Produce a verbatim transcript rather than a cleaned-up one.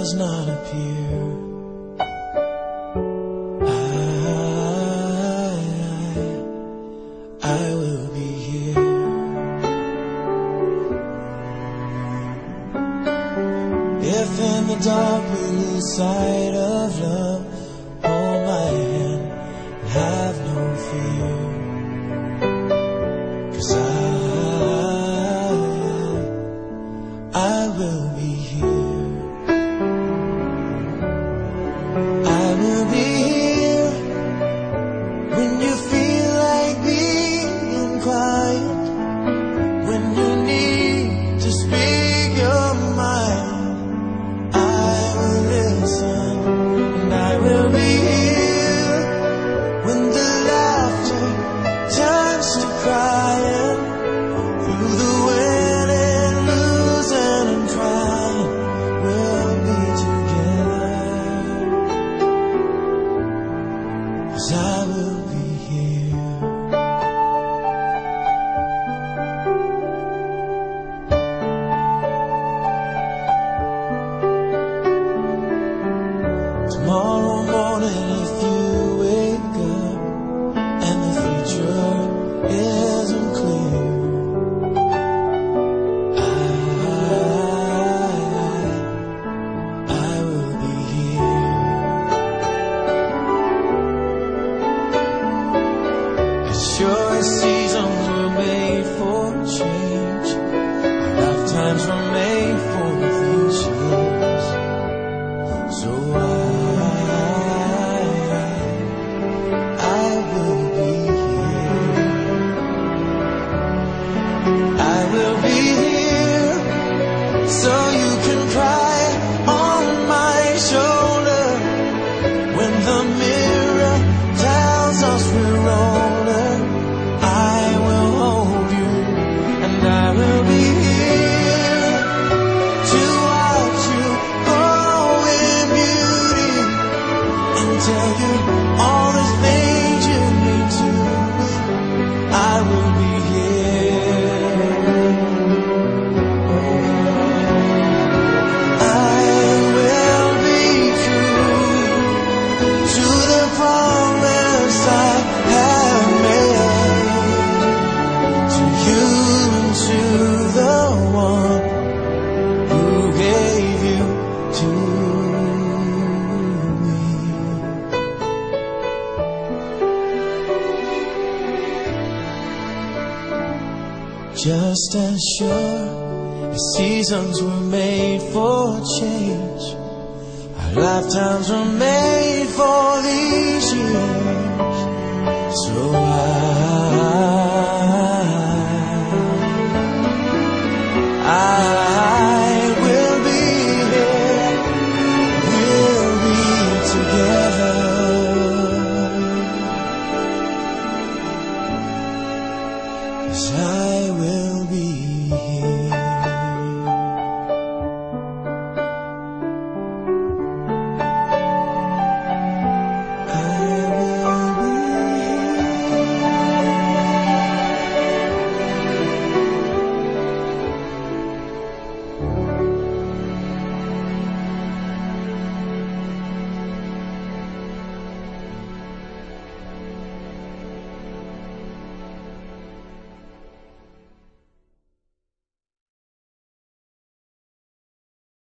does not appear, I, I will be here. If in the dark we lose sight of love, hold my hand and have no fear, 'cause I, I will be here. I will be here when you feel like being quiet, when you need to speak your mind. I will listen, and I will be here when the laughter turns to crying, through the winning, losing and trying, we'll be together, 'cause I will be here. Tomorrow morning, if you wake up and the future isn't clear, I, I will be here. As sure as seasons were made for change, our lifetimes were made for these years. So I, I will be here. I will be here so you can cry on my shoulder when the mirror tells us we're older. I will hold you, and I will be here to watch you grow in beauty and tell you all the things you need to. I will be here. I will be true to the promise I have made, to you and to the one who gave you to me. Just as sure as seasons were made for change, our lifetimes were made for these years. So I